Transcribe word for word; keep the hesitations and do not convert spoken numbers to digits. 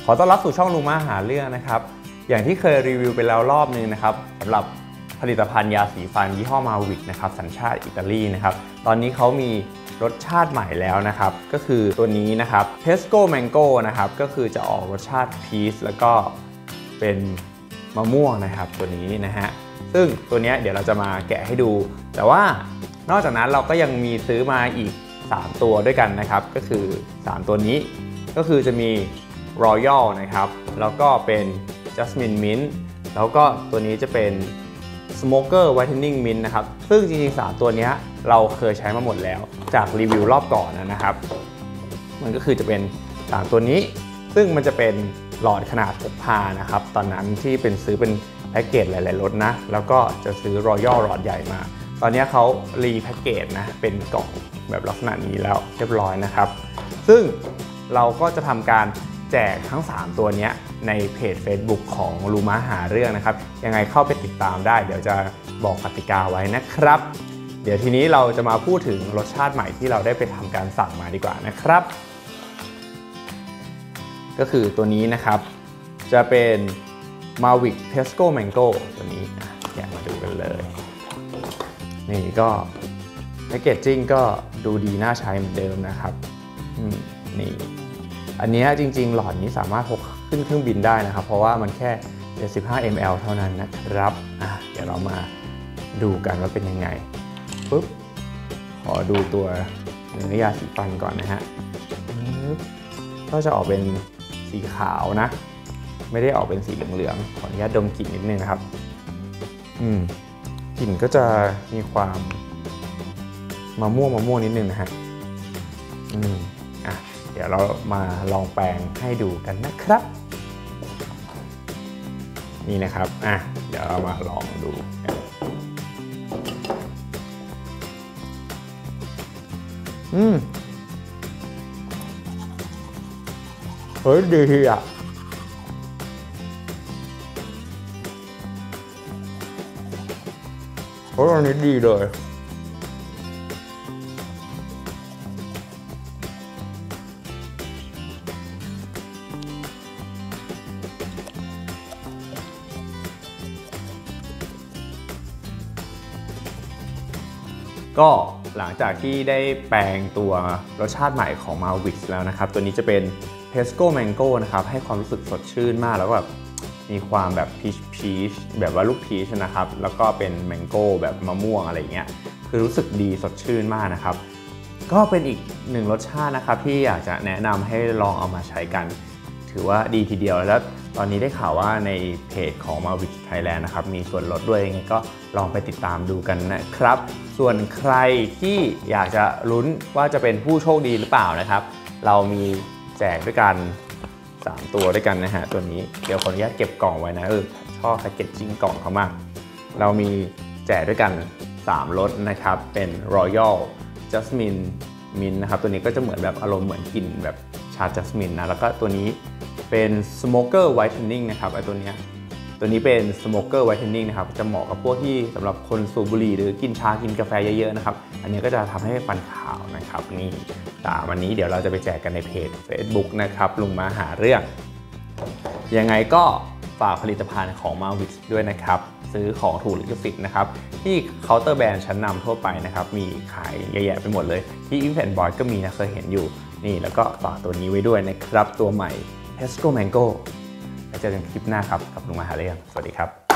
อต้อนรับสู่ช่องลุงมาหาเรื่องนะครับอย่างที่เคยรีวิวไปแล้วรอบนึงนะครับสำหรับผลิตภัณฑ์ยาสีฟันยี่ห้อมาวิกนะครับสัญชาติอิตาลีนะครับตอนนี้เขามีรสชาติใหม่แล้วนะครับก็คือตัวนี้นะครับเพสโก้แมงโก้นะครับก็คือจะออกรสชาติพีชแล้วก็เป็นมะม่วงนะครับตัวนี้นะฮะซึ่งตัวนี้เดี๋ยวเราจะมาแกะให้ดูแต่ว่านอกจากนั้นเราก็ยังมีซื้อมาอีกสามตัวด้วยกันนะครับก็คือสามตัวนี้ก็คือจะมี Royal นะครับแล้วก็เป็น Jasmine Mint แล้วก็ตัวนี้จะเป็น Smoker Whitening Mint นะครับซึ่งจริงๆสามตัวนี้เราเคยใช้มาหมดแล้วจากรีวิวรอบก่อนนะครับมันก็คือจะเป็นสามตัวนี้ซึ่งมันจะเป็นหลอดขนาดพกพานะครับตอนนั้นที่เป็นซื้อเป็นแพ็กเกจหลายๆรสนะแล้วก็จะซื้อ Royal หลอดใหญ่มาตอนนี้เขารีแพ็กเกจนะเป็นกล่องแบบลักษณะนี้แล้วเรียบร้อยนะครับซึ่งเราก็จะทำการแจกทั้งสามตัวนี้ในเพจ Facebook ของลุงม้าหาเรื่องนะครับยังไงเข้าไปติดตามได้เดี๋ยวจะบอกกติกาไว้นะครับเดี๋ยวทีนี้เราจะมาพูดถึงรสชาติใหม่ที่เราได้ไปทำการสั่งมาดีกว่านะครับก็คือตัวนี้นะครับจะเป็น Mavic Pesco Mango ตัวนี้แกะมาดูกันเลยนี่ก็แพคเกจจิ้งก็ดูดีน่าใช้เหมือนเดิมนะครับนี่อันนี้จริงๆหลอดนี้สามารถพกขึ้นเครื่องบินได้นะครับเพราะว่ามันแค่เจ็ดสิบห้ามิลลิลิตร เท่านั้นนะครับอ่ะเดี๋ยวเรามาดูกันว่าเป็นยังไงปุ๊บขอดูตัวเนื้อยาสีฟันก่อนนะฮะก็จะออกเป็นสีขาวนะไม่ได้ออกเป็นสีเหลืองๆขออนุญาตดมกลิ่นนิดนึงนะครับอืมกลิ่นก็จะมีความมะม่วงมะม่วงนิดนึงนะฮะอืมอ่ะเดี๋ยวเรามาลองแปรงให้ดูกันนะครับนี่นะครับอ่ะเดี๋ยวเรามาลองดูอืมเฮ้ยดีทีอ่ะเพราะอันนี้ดีเลยก็หลังจากที่ได้แปลงตัวรสชาติใหม่ของ Mavic แล้วนะครับตัวนี้จะเป็น Pesco Mango นะครับให้ความรู้สึกสดชื่นมากแล้วก็แบบมีความแบบพีชพีชแบบว่าลูกพีชนะครับแล้วก็เป็นแมงโก้แบบมะม่วงอะไรเงี้ยคือรู้สึกดีสดชื่นมากนะครับก็เป็นอีกหนึ่งรสชาตินะครับที่อยากจะแนะนำให้ลองเอามาใช้กันถือว่าดีทีเดียวแล้วตอนนี้ได้ข่าวว่าในเพจของ Mavic Thailand นะครับมีส่วนลดด้วยยังไงก็ลองไปติดตามดูกันนะครับส่วนใครที่อยากจะลุ้นว่าจะเป็นผู้โชคดีหรือเปล่านะครับเรามีแจกด้วยกันสามตัวด้วยกันนะฮะตัวนี้เดี๋ยวขออนุญาตเก็บกล่องไว้นะเออชอบแพคเกจจิ้งกล่องเขามากเรามีแจกด้วยกันสามรสนะครับเป็น Royal Jasmine Mint นะครับตัวนี้ก็จะเหมือนแบบอารมณ์เหมือนกลิ่นแบบชาจัสมินนะแล้วก็ตัวนี้เป็น Smoker Whitening นะครับไอตัวนี้ตัวนี้เป็น Smoker Whitening นะครับจะเหมาะกับพวกที่สำหรับคนสูบบุหรี่หรือกินชากินกาแฟเยอะๆนะครับอันนี้ก็จะทำให้ฟันขาวนะครับนี่แต่วันนี้เดี๋ยวเราจะไปแจกกันในเพจ Facebook นะครับลุงมาหาเรื่องยังไงก็ฝากผลิตภัณฑ์ของ Mavic ด้วยนะครับซื้อของถูกลิขสิทธิ์นะครับที่เคาน์เตอร์แบรนด์ชั้นนำทั่วไปนะครับมีขายเยอะแยะไปหมดเลยที่ Infant Boy ก็มีนะเคยเห็นอยู่นี่แล้วก็ฝากตัวนี้ไว้ด้วยนะครับตัวใหม่ Pesco Mango แล้วเจอกันคลิปหน้าครับกับลุงมาหาเรื่องสวัสดีครับ